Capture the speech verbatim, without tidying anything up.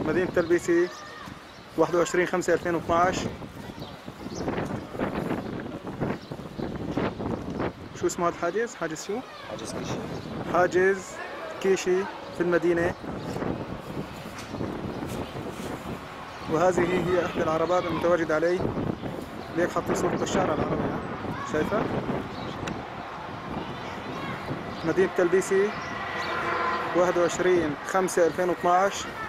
مدينة تلبيسي واحد وعشرين خمسة ألفين واثناعش. شو اسمه هذا الحاجز؟ حاجز شو؟ حاجز كيشي. حاجز كيشي في المدينة. وهذه هي إحدى العربات المتواجدة عليه. ليك حاطين صورة بشار على العربية، شايفة؟ مدينة تلبيسي واحد وعشرين خمسة ألفين واثناعش.